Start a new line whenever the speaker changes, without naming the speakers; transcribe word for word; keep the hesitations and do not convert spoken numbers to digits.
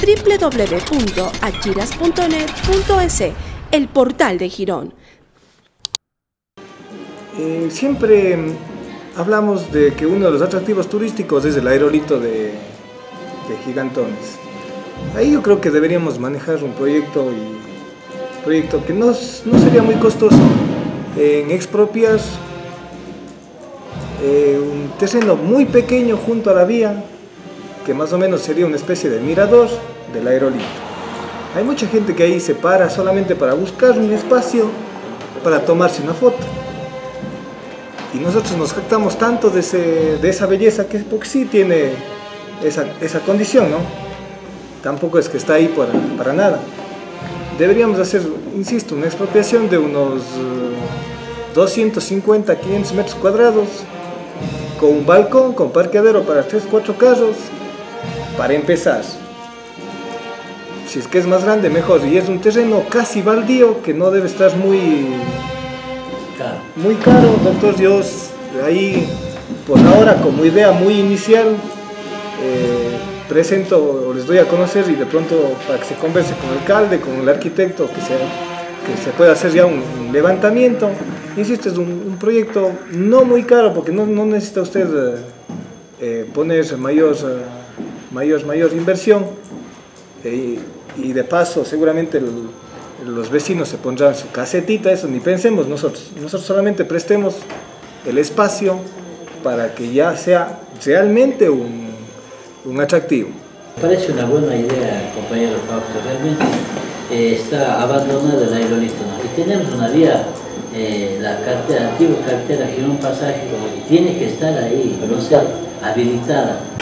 w w w punto achiras punto net punto es, el portal de Girón.
Eh, siempre hablamos de que uno de los atractivos turísticos es el aerolito de, de Gigantones. Ahí yo creo que deberíamos manejar un proyecto, y, proyecto que no, no sería muy costoso, en expropiar eh, un terreno muy pequeño junto a la vía, que más o menos sería una especie de mirador del aerolito. Hay mucha gente que ahí se para solamente para buscar un espacio para tomarse una foto. Y nosotros nos jactamos tanto de, ese, de esa belleza, que porque sí tiene esa, esa condición, ¿no? Tampoco es que está ahí para, para nada. Deberíamos hacer, insisto, una expropiación de unos doscientos cincuenta a quinientos metros cuadrados, con un balcón, con parqueadero para tres, cuatro carros, para empezar. Si es que es más grande, mejor. Y es un terreno casi baldío, que no debe estar muy caro. Muy caro, doctor. Yo ahí, por ahora, como idea muy inicial, eh, presento, o les doy a conocer, y de pronto para que se converse con el alcalde, con el arquitecto, que se, que se pueda hacer ya un, un levantamiento. Insisto, es un, un proyecto no muy caro, porque no, no necesita usted eh, eh, poner mayor, eh, mayor, mayor inversión, eh, y de paso seguramente el, los vecinos se pondrán su casetita, eso ni pensemos nosotros, nosotros solamente prestemos el espacio para que ya sea realmente un, un atractivo.
Me parece una buena idea, compañero Fausto. Realmente eh, está abandonado el aerolito, ¿no? Y tenemos una vía, eh, la cartera, antigua cartera Girón Pasaje, tiene que estar ahí, no sea habilitada.